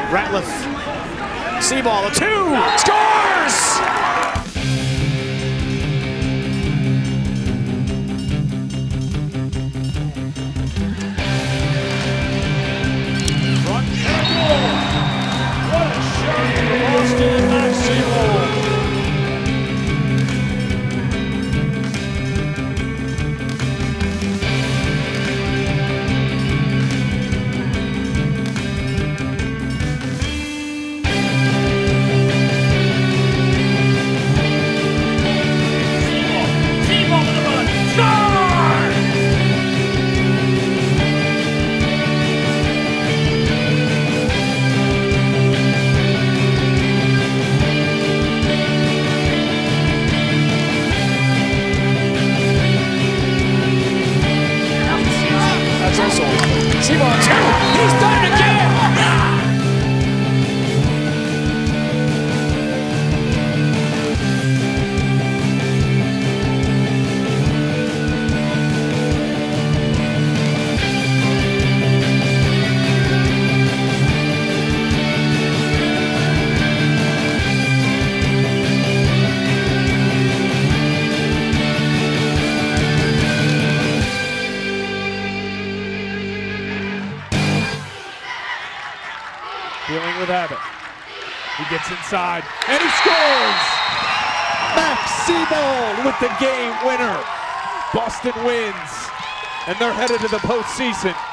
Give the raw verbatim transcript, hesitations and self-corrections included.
Ratliff, Seaball, a two, scores! Front and goal. What a shot from Boston and Max Seaball. Seaball two, he's done it again! Dealing with Abbott. He gets inside and he scores! Max Seaball with the game winner. Boston wins and they're headed to the postseason.